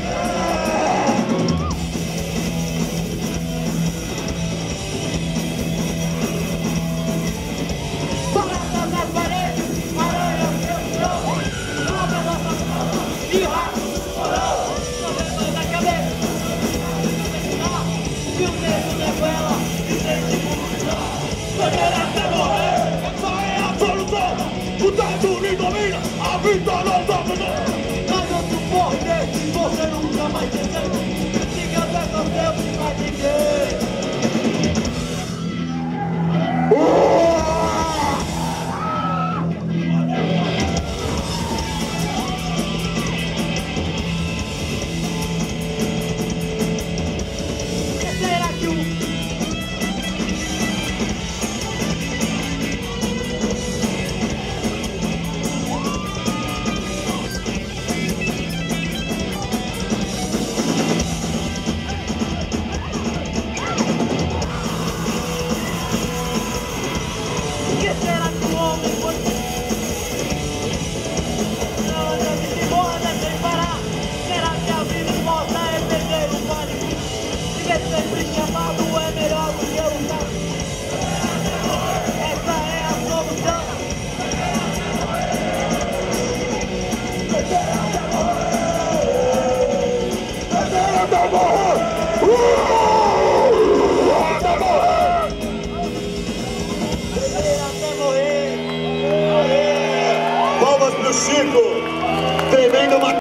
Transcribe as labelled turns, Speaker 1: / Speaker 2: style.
Speaker 1: O Estados Unidos domina, a vida não domina. Mas eu suporto e você nunca vai entender. Siga até com Deus e vai entender. Palmas pro Chico, tremendo uma